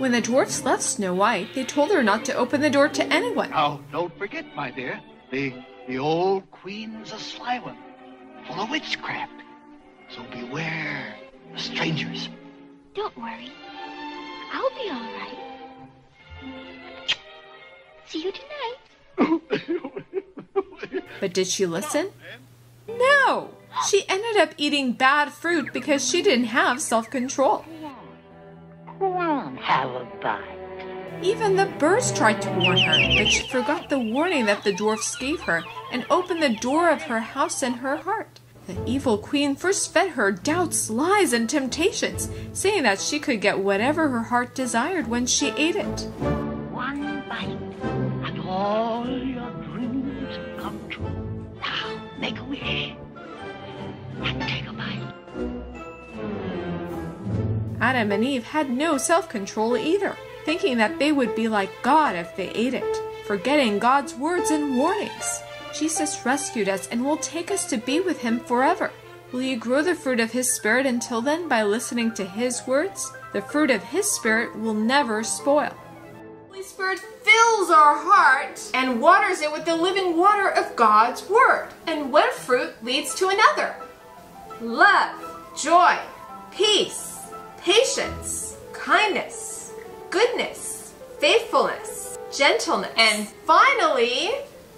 when the dwarfs left Snow White, they told her not to open the door to anyone. Now, don't forget, my dear, the old queen's a sly one, full of witchcraft. So beware the strangers. Don't worry. I'll be all right. See you tonight. But did she listen? No! She ended up eating bad fruit because she didn't have self-control. Come on, have a bite. Even the birds tried to warn her, but she forgot the warning that the dwarfs gave her and opened the door of her house and her heart. The evil queen first fed her doubts, lies, and temptations, saying that she could get whatever her heart desired when she ate it. One bite, and all your dreams come true. Now, make a wish, and take a bite. Adam and Eve had no self-control either, thinking that they would be like God if they ate it, forgetting God's words and warnings. Jesus rescued us and will take us to be with Him forever. Will you grow the fruit of His Spirit until then by listening to His words? The fruit of His Spirit will never spoil. The Holy Spirit fills our heart and waters it with the living water of God's Word. And one fruit leads to another. Love, joy, peace, patience, kindness, goodness, faithfulness, gentleness, and finally,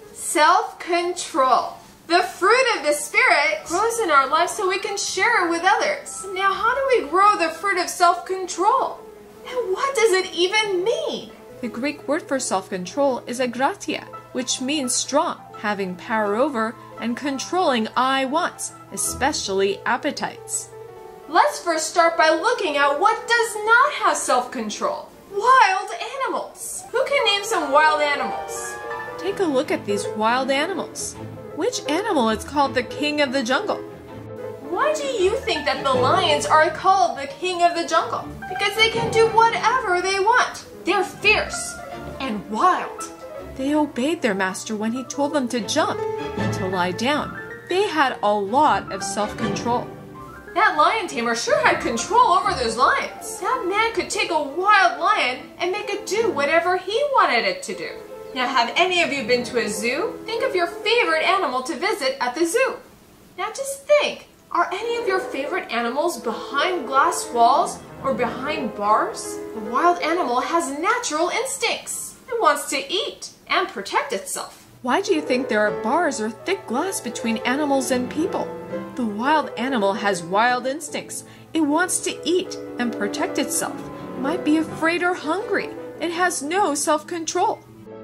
self-control. The fruit of the Spirit grows in our lives so we can share it with others. Now, how do we grow the fruit of self-control? And what does it even mean? The Greek word for self-control is Egkrateia, which means strong, having power over, and controlling I wants, especially appetites. Let's first start by looking at what does not have self-control. Wild animals. Who can name some wild animals? Take a look at these wild animals. Which animal is called the king of the jungle? Why do you think that the lions are called the king of the jungle? Because they can do whatever they want. They're fierce and wild. They obeyed their master when he told them to jump and to lie down. They had a lot of self-control. That lion tamer sure had control over those lions. That man could take a wild lion and make it do whatever he wanted it to do. Now, have any of you been to a zoo? Think of your favorite animal to visit at the zoo. Now just think, are any of your favorite animals behind glass walls or behind bars? A wild animal has natural instincts. It wants to eat and protect itself. Why do you think there are bars or thick glass between animals and people? The wild animal has wild instincts. It wants to eat and protect itself. It might be afraid or hungry. It has no self-control.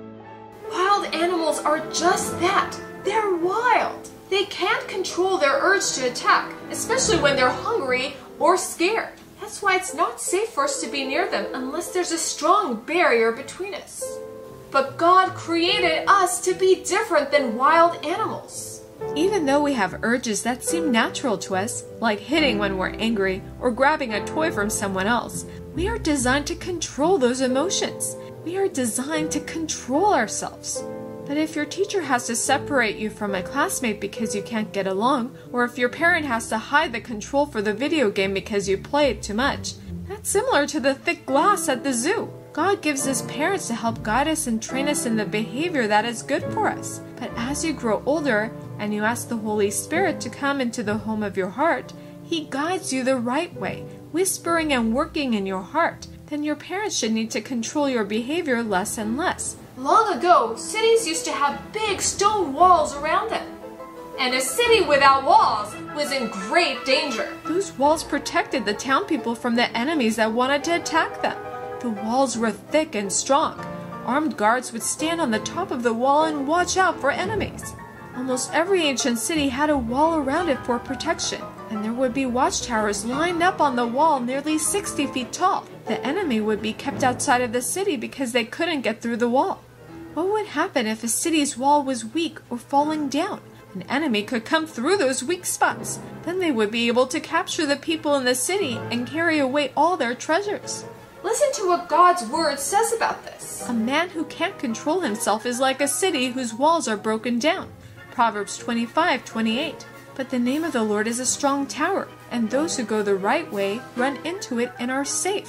Wild animals are just that. They're wild. They can't control their urge to attack, especially when they're hungry or scared. That's why it's not safe for us to be near them unless there's a strong barrier between us. But God created us to be different than wild animals. Even though we have urges that seem natural to us, like hitting when we're angry or grabbing a toy from someone else, we are designed to control those emotions. We are designed to control ourselves. But if your teacher has to separate you from a classmate because you can't get along, or if your parent has to hide the control for the video game because you play it too much, that's similar to the thick glass at the zoo. God gives us parents to help guide us and train us in the behavior that is good for us. But as you grow older and you ask the Holy Spirit to come into the home of your heart, He guides you the right way, whispering and working in your heart. Then your parents should need to control your behavior less and less. Long ago, cities used to have big stone walls around them. And a city without walls was in great danger. Those walls protected the town people from the enemies that wanted to attack them. The walls were thick and strong. Armed guards would stand on the top of the wall and watch out for enemies. Almost every ancient city had a wall around it for protection, and there would be watchtowers lined up on the wall nearly 60 feet tall. The enemy would be kept outside of the city because they couldn't get through the wall. What would happen if a city's wall was weak or falling down? An enemy could come through those weak spots. Then they would be able to capture the people in the city and carry away all their treasures. Listen to what God's word says about this. A man who can't control himself is like a city whose walls are broken down. Proverbs 25:28. But the name of the Lord is a strong tower, and those who go the right way run into it and are safe.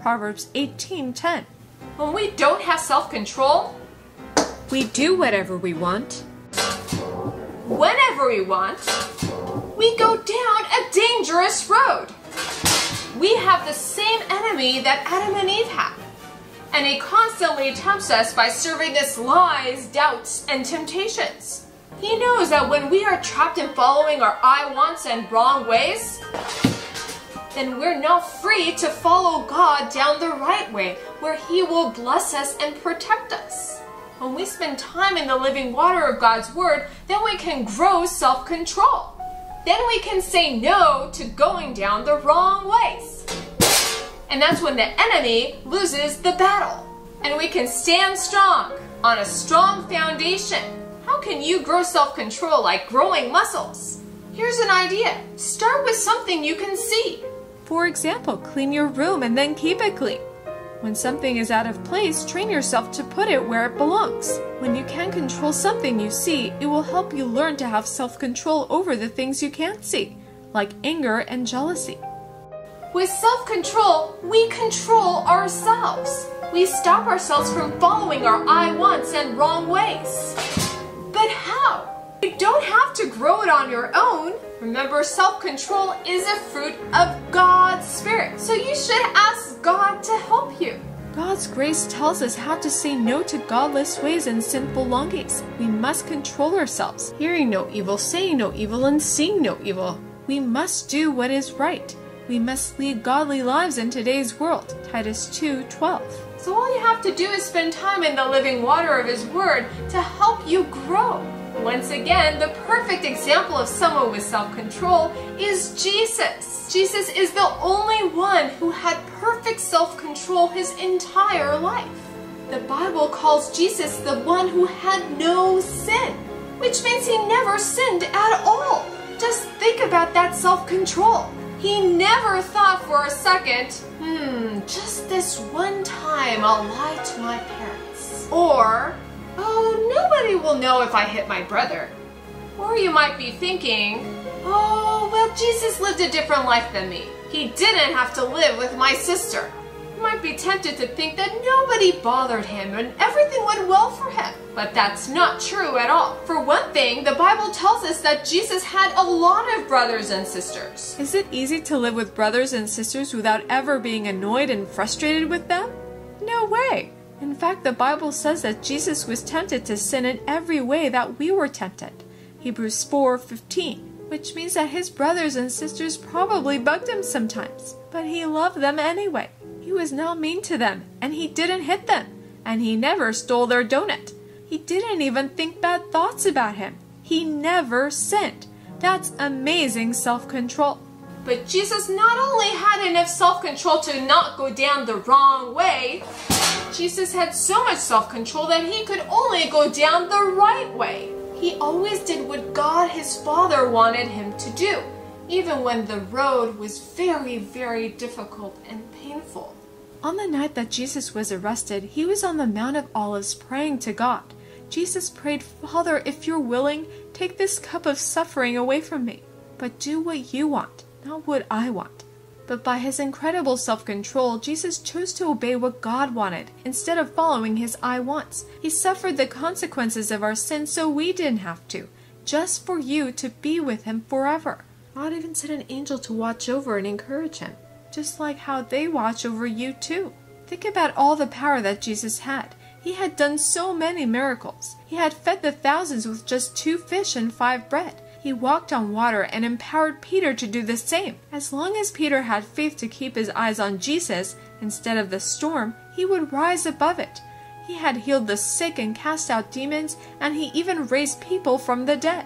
Proverbs 18:10. When we don't have self-control, we do whatever we want, whenever we want. We go down a dangerous road. We have the same enemy that Adam and Eve had, and he constantly tempts us by serving us lies, doubts, and temptations. He knows that when we are trapped in following our I wants and wrong ways, then we're not free to follow God down the right way, where He will bless us and protect us. When we spend time in the living water of God's Word, then we can grow self-control. Then we can say no to going down the wrong ways. And that's when the enemy loses the battle. And we can stand strong on a strong foundation. How can you grow self-control like growing muscles? Here's an idea. Start with something you can see. For example, clean your room and then keep it clean. When something is out of place, train yourself to put it where it belongs. When you can control something you see, it will help you learn to have self-control over the things you can't see, like anger and jealousy. With self-control, we control ourselves. We stop ourselves from following our I wants and wrong ways. But how? You don't have to grow it on your own. Remember, self-control is a fruit of God's Spirit, so you should ask God to help you. God's grace tells us how to say no to godless ways and sinful longings. We must control ourselves, hearing no evil, saying no evil, and seeing no evil. We must do what is right. We must lead godly lives in today's world. Titus 2:12. So all you have to do is spend time in the living water of His Word to help you grow. Once again, the perfect example of someone with self-control is Jesus. Jesus is the only one who had perfect self-control his entire life. The Bible calls Jesus the one who had no sin, which means he never sinned at all. Just think about that self-control. He never thought for a second, just this one time I'll lie to my parents. Or, oh, nobody will know if I hit my brother. Or you might be thinking, oh, well, Jesus lived a different life than me. He didn't have to live with my sister. You might be tempted to think that nobody bothered him and everything went well for him. But that's not true at all. For one thing, the Bible tells us that Jesus had a lot of brothers and sisters. Is it easy to live with brothers and sisters without ever being annoyed and frustrated with them? No way. In fact, the Bible says that Jesus was tempted to sin in every way that we were tempted. Hebrews 4:15, which means that his brothers and sisters probably bugged him sometimes, but he loved them anyway. He was not mean to them, and he didn't hit them, and he never stole their donut. He didn't even think bad thoughts about him. He never sinned. That's amazing self-control. But Jesus not only had enough self-control to not go down the wrong way, Jesus had so much self-control that he could only go down the right way. He always did what God, his Father, wanted him to do, even when the road was very, very difficult and painful. On the night that Jesus was arrested, he was on the Mount of Olives praying to God. Jesus prayed, "Father, if you're willing, take this cup of suffering away from me, but do what you want, not what I want." But by his incredible self-control, Jesus chose to obey what God wanted instead of following his I wants. He suffered the consequences of our sins so we didn't have to, just for you to be with him forever. God even sent an angel to watch over and encourage him, just like how they watch over you too. Think about all the power that Jesus had. He had done so many miracles. He had fed the thousands with just 2 fish and 5 bread. He walked on water and empowered Peter to do the same. As long as Peter had faith to keep his eyes on Jesus instead of the storm, he would rise above it. He had healed the sick and cast out demons, and he even raised people from the dead.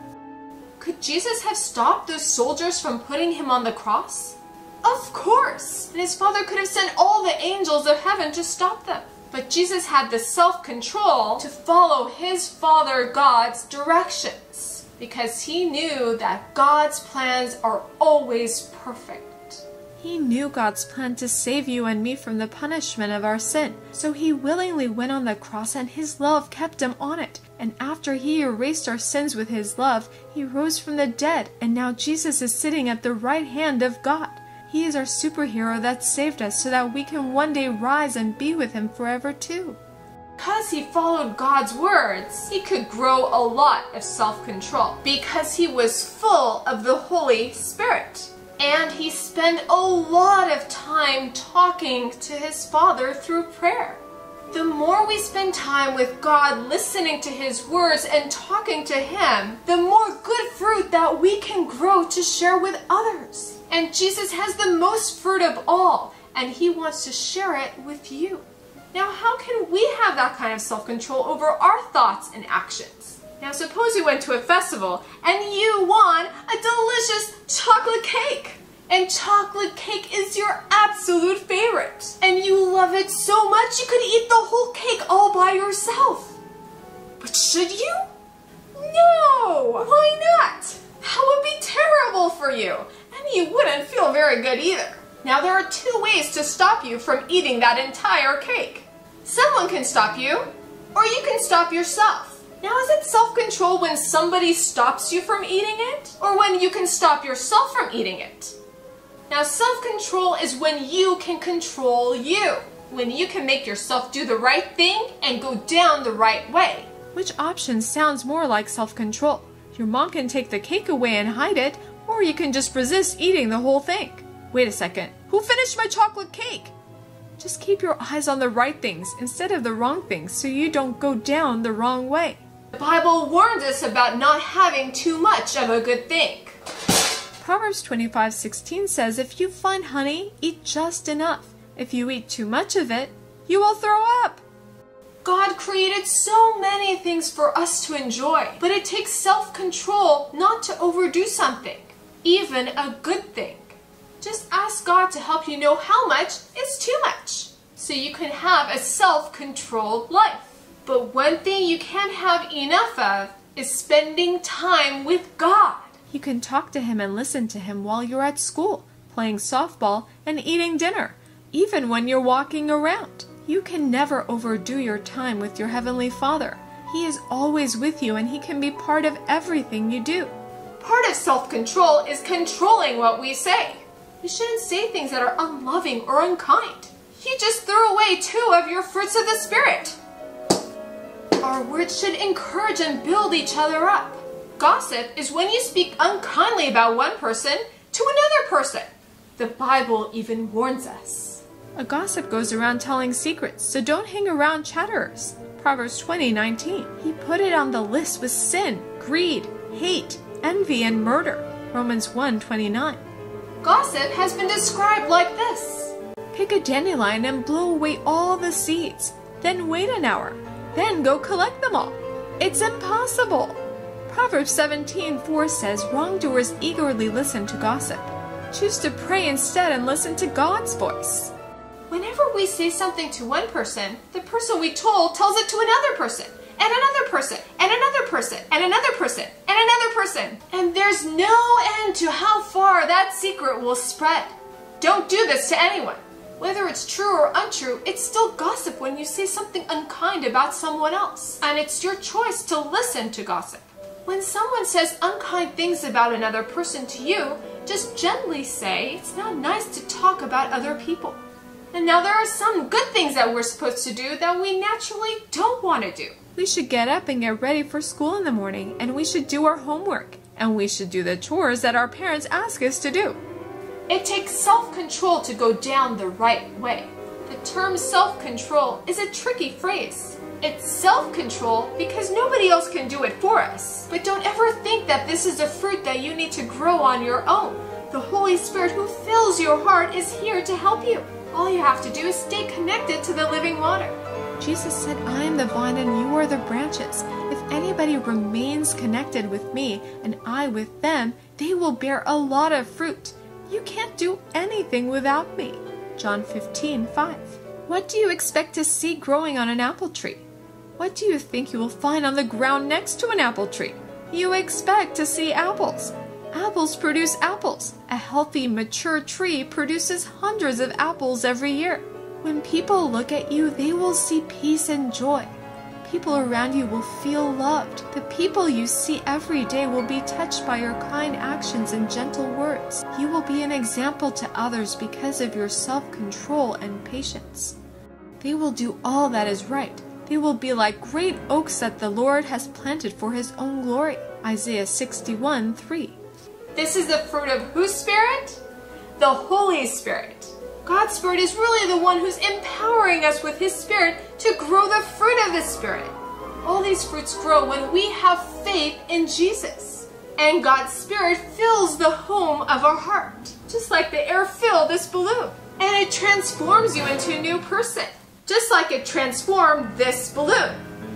Could Jesus have stopped those soldiers from putting him on the cross? Of course! And his Father could have sent all the angels of heaven to stop them. But Jesus had the self-control to follow his Father God's directions, because he knew that God's plans are always perfect. He knew God's plan to save you and me from the punishment of our sin, so he willingly went on the cross and his love kept him on it. And after he erased our sins with his love, he rose from the dead, and now Jesus is sitting at the right hand of God. He is our superhero that saved us so that we can one day rise and be with him forever too. Because he followed God's words, he could grow a lot of self-control because he was full of the Holy Spirit. And he spent a lot of time talking to his Father through prayer. The more we spend time with God listening to his words and talking to him, the more good fruit that we can grow to share with others. And Jesus has the most fruit of all, and he wants to share it with you. Now, how can we have that kind of self-control over our thoughts and actions? Now, suppose you went to a festival and you won a delicious chocolate cake. And chocolate cake is your absolute favorite. And you love it so much you could eat the whole cake all by yourself. But should you? No! Why not? That would be terrible for you. And you wouldn't feel very good either. Now, there are two ways to stop you from eating that entire cake. Someone can stop you, or you can stop yourself. Now, is it self-control when somebody stops you from eating it, or when you can stop yourself from eating it? Now, self-control is when you can control you, when you can make yourself do the right thing and go down the right way. Which option sounds more like self-control? Your mom can take the cake away and hide it, or you can just resist eating the whole thing. Wait a second, who finished my chocolate cake? Just keep your eyes on the right things instead of the wrong things so you don't go down the wrong way. The Bible warns us about not having too much of a good thing. Proverbs 25:16 says, if you find honey, eat just enough. If you eat too much of it, you will throw up. God created so many things for us to enjoy, but it takes self-control not to overdo something, even a good thing. Just ask God to help you know how much is too much, so you can have a self-controlled life. But one thing you can't have enough of is spending time with God. You can talk to him and listen to him while you're at school, playing softball and eating dinner, even when you're walking around. You can never overdo your time with your Heavenly Father. He is always with you and he can be part of everything you do. Part of self-control is controlling what we say. You shouldn't say things that are unloving or unkind. You just throw away 2 of your fruits of the Spirit. Our words should encourage and build each other up. Gossip is when you speak unkindly about one person to another person. The Bible even warns us. A gossip goes around telling secrets, so don't hang around chatterers. Proverbs 20:19. He put it on the list with sin, greed, hate, envy, and murder. Romans 1:29. Gossip has been described like this. Pick a dandelion and blow away all the seeds. Then wait an hour. Then go collect them all. It's impossible. Proverbs 17:4 says, wrongdoers eagerly listen to gossip. Choose to pray instead and listen to God's voice. Whenever we say something to one person, the person we told tells it to another person, and another person, and another person, and another person, and another person. And there's no end to how far that secret will spread. Don't do this to anyone. Whether it's true or untrue, it's still gossip when you say something unkind about someone else. And it's your choice to listen to gossip. When someone says unkind things about another person to you, just gently say, it's not nice to talk about other people. And now there are some good things that we're supposed to do that we naturally don't want to do. We should get up and get ready for school in the morning, and we should do our homework, and we should do the chores that our parents ask us to do. It takes self-control to go down the right way. The term self-control is a tricky phrase. It's self-control because nobody else can do it for us. But don't ever think that this is a fruit that you need to grow on your own. The Holy Spirit who fills your heart is here to help you. All you have to do is stay connected to the living water. Jesus said, I am the vine and you are the branches. If anybody remains connected with me and I with them, they will bear a lot of fruit. You can't do anything without me. John 15:5. What do you expect to see growing on an apple tree? What do you think you will find on the ground next to an apple tree? You expect to see apples. Apples produce apples. A healthy, mature tree produces hundreds of apples every year. When people look at you, they will see peace and joy. people around you will feel loved. The people you see every day will be touched by your kind actions and gentle words. You will be an example to others because of your self-control and patience. They will do all that is right. They will be like great oaks that the Lord has planted for his own glory. Isaiah 61:3. This is the fruit of whose spirit? The Holy Spirit. God's Spirit is really the one who's empowering us with his Spirit to grow the fruit of the Spirit. All these fruits grow when we have faith in Jesus. And God's Spirit fills the home of our heart, just like the air filled this balloon. And it transforms you into a new person, just like it transformed this balloon.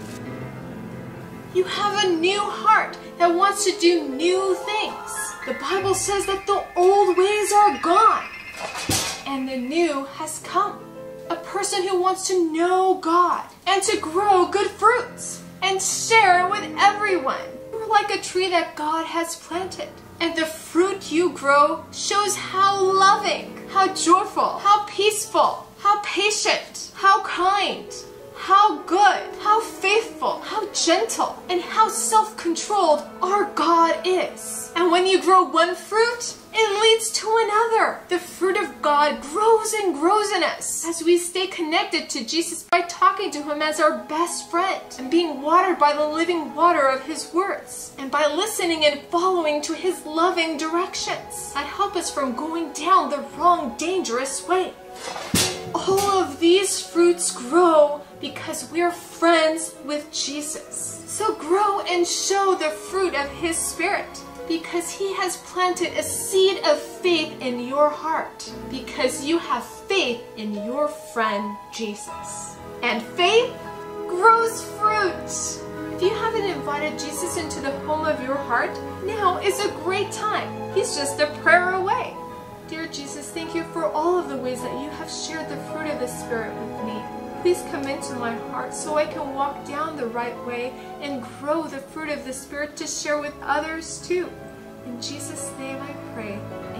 You have a new heart that wants to do new things. The Bible says that the old ways are gone and the new has come. A person who wants to know God and to grow good fruits and share it with everyone. You're like a tree that God has planted. And the fruit you grow shows how loving, how joyful, how peaceful, how patient, how kind, how good, how faithful, how gentle, and how self-controlled our God is. And when you grow one fruit, it leads to another. The fruit of God grows and grows in us as we stay connected to Jesus by talking to him as our best friend and being watered by the living water of his words and by listening and following to his loving directions that help us from going down the wrong, dangerous way. All of these fruits grow because we're friends with Jesus. So grow and show the fruit of his Spirit, because he has planted a seed of faith in your heart, because you have faith in your friend Jesus. And faith grows fruit. If you haven't invited Jesus into the home of your heart, now is a great time. He's just a prayer away. Dear Jesus, thank you for all of the ways that you have shared the fruit of the Spirit with me. Please come into my heart so I can walk down the right way and grow the fruit of the Spirit to share with others too. In Jesus' name I pray,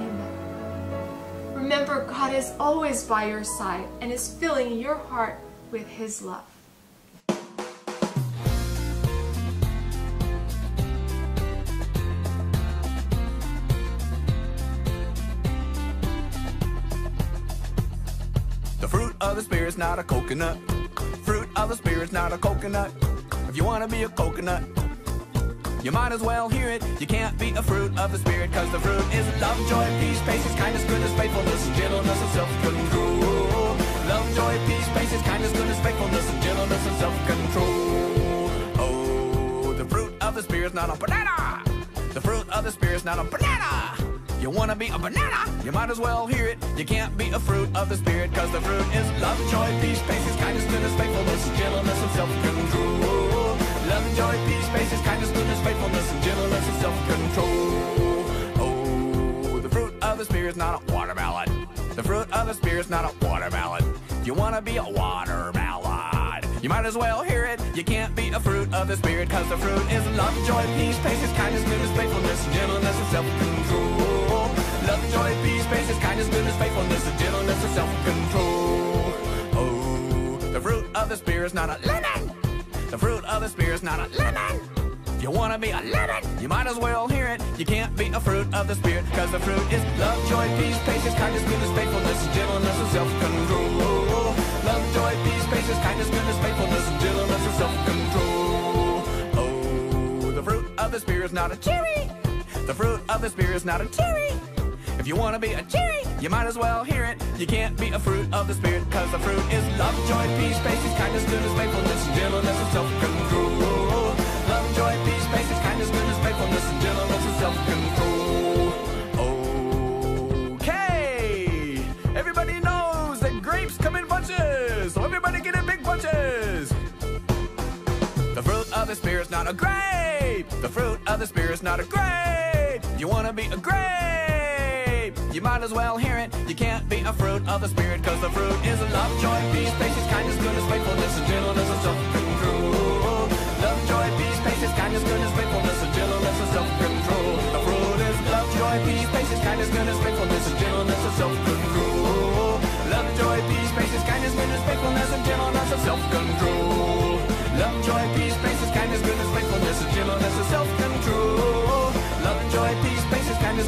amen. Remember, God is always by your side and is filling your heart with his love. The fruit of the Spirit's not a coconut. Fruit of the Spirit's not a coconut. If you want to be a coconut, you might as well hear it. You can't be a fruit of the Spirit, cause the fruit is love, joy, peace, patience, kindness, goodness, faithfulness, and gentleness, and self-control. Love, joy, peace, patience, kindness, goodness, faithfulness, and gentleness, and self-control. Oh, the fruit of the Spirit's not a banana. The fruit of the Spirit's not a banana. You want to be a banana? You might as well hear it. You can't be a fruit of the Spirit, cause the fruit is love, joy, peace, patience, kindness, goodness, faithfulness, and gentleness, and self-control. Love, joy, peace, patience, kindness, goodness, faithfulness, and gentleness, and self-control. Oh, the fruit of the Spirit's not a watermelon. The fruit of the Spirit's not a watermelon. You want to be a watermelon? You might as well hear it. You can't be a fruit of the Spirit, cause the fruit is love, joy, peace, patience, kindness, goodness, faithfulness, and gentleness, and self-control. Love, joy, peace, patience, kindness, goodness, faithfulness, and gentleness, and self-control. Oh, the fruit of the Spirit's not a lemon. The fruit of the Spirit's not a lemon. If you want to be a lemon, you might as well hear it. You can't be a fruit of the Spirit, cause the fruit is love, joy, peace, patience, kindness, goodness, faithfulness, and gentleness, and self-control. Love, joy, peace, patience, kindness, goodness, faithfulness, and gentleness, and self-control. Oh, the fruit of the Spirit's not a cherry. The fruit of the Spirit's not a cherry. If you want to be a cherry, you might as well hear it. You can't be a fruit of the Spirit, cause the fruit is love, joy, peace, patience, kindness, goodness, faithfulness, and gentleness, and self-control. Love, joy, peace, patience, kindness, goodness, faithfulness, and gentleness, and self-control. Okay! Everybody knows that grapes come in bunches, so everybody get in big bunches. The fruit of the Spirit's not a grape. The fruit of the Spirit's not a grape. You want to be a grape, you might as well hear it. You can't be a fruit of the Spirit, cause the fruit is love, joy, peace, patience, kindness, goodness, faithfulness, and gentleness, and self-control. Love, joy, peace, patience, kindness, goodness, faithfulness, and gentleness, and self-control. The fruit is love, joy, peace, patience, kindness, goodness, faithfulness, and gentleness, and self-control. Love, joy, peace, patience, kindness, goodness, faithfulness, and gentleness, and self-control. Love, joy,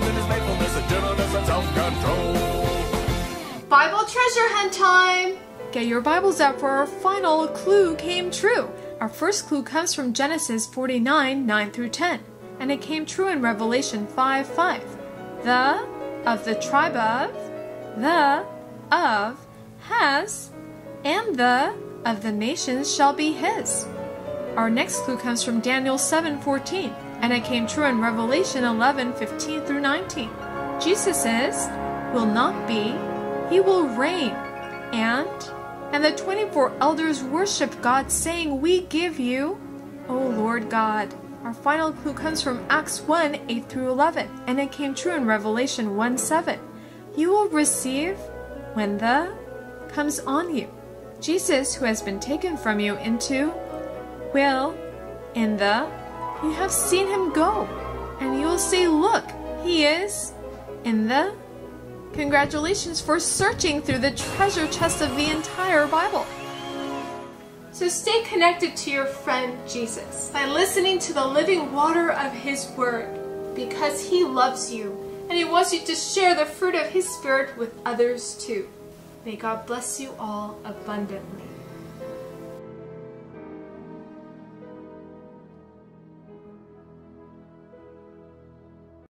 goodness, faithfulness, and gentleness, and self-control. Bible treasure hunt time! Get your Bibles out for our final clue came true. Our first clue comes from Genesis 49, 9 through 10. And it came true in Revelation 5, 5. The of the tribe of, the of has, and the of the nations shall be his. Our next clue comes from Daniel 7, 14. And it came true in Revelation 11, 15 through 19. Jesus is, will not be, he will reign, and the 24 elders worship God, saying, we give you, O Lord God. Our final clue comes from Acts 1, 8 through 11, and it came true in Revelation 1, 7. You will receive when the comes on you. Jesus, who has been taken from you into, will, in the, you have seen him go, and you will say, look, he is, in the. Congratulations for searching through the treasure chest of the entire Bible. So stay connected to your friend Jesus by listening to the living water of his word, because he loves you and he wants you to share the fruit of his spirit with others too. May God bless you all abundantly.